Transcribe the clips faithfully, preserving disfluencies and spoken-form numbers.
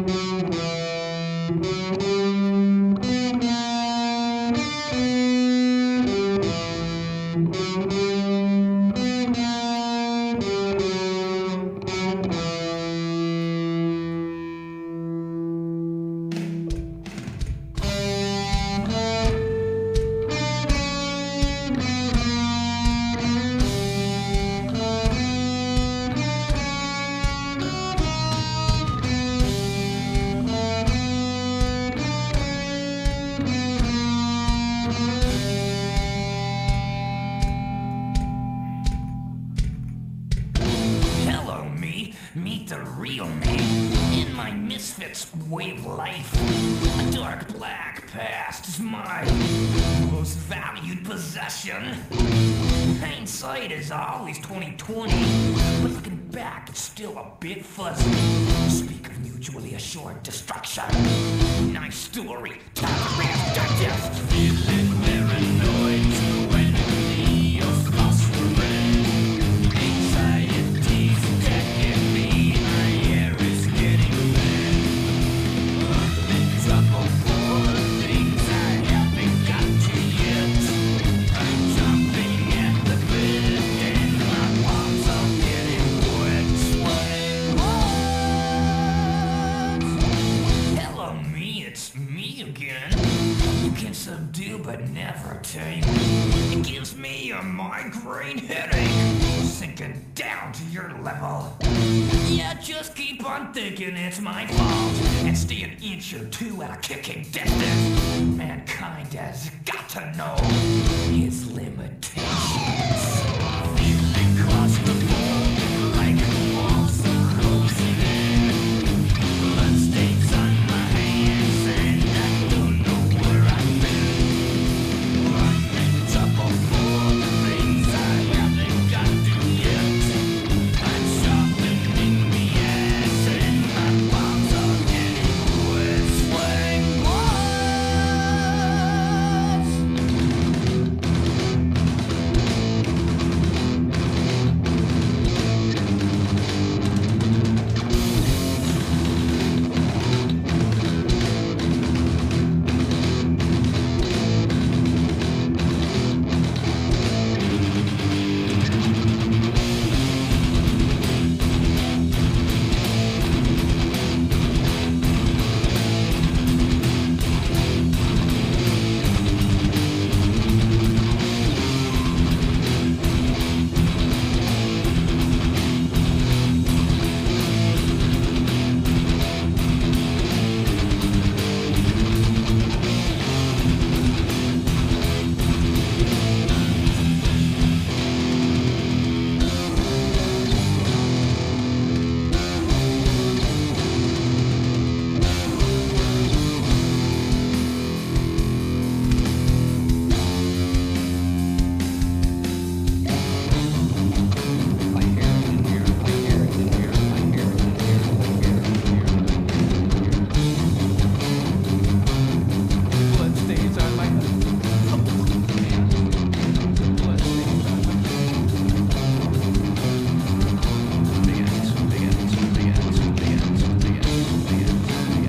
Meet the real me in my misfits way of life. A dark black past is my most valued possession. Hindsight is always twenty twenty, but looking back it's still a bit fuzzy. Speak of mutually assured destruction. Nice story, time to rest, digest. Feeling paranoid to enemy of phosphorus. Anxiety's attacking me, my air is getting bad. I'm in trouble for the things I haven't got to yet. I'm jumping at the bit and my palms are getting wet. What? Hello me, it's me again. You can subdue but never tame. It gives me a migraine headache, sinking down to your level. Yeah, just keep on thinking it's my fault and stay an inch or two at a kicking distance. Mankind has got to know his limitations. Feeling claustrophobic like walls are closing in. Bloodstains on my hands and I don't know where I've been. I'm in trouble for the things I haven't got to yet. I'm sharpening the ass and my palms are getting wet. Swing what? Bloodstains on my Bloodstains on my Big ends, big ends, big ends, big ends, big ends, big ends, big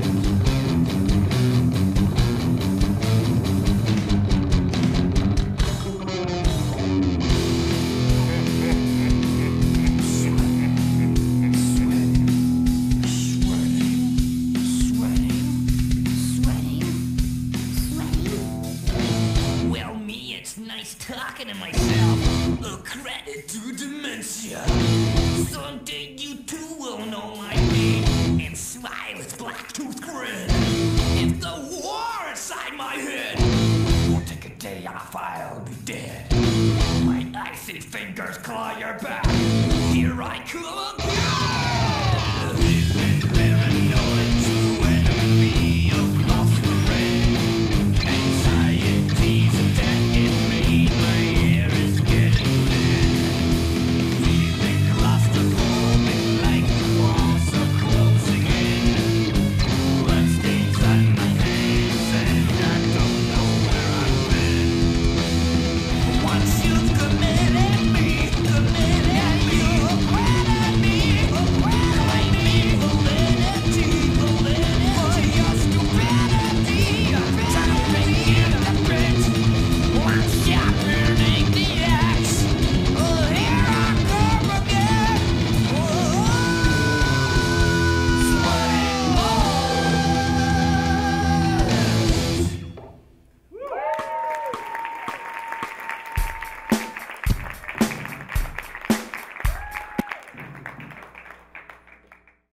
Well, me, it's nice talking to myself. A credit to dementia. Someday you too will know my name and smile its black-toothed grin. If the war inside my head won't take a day off, I'll be dead. My icy fingers claw your back. Here I come.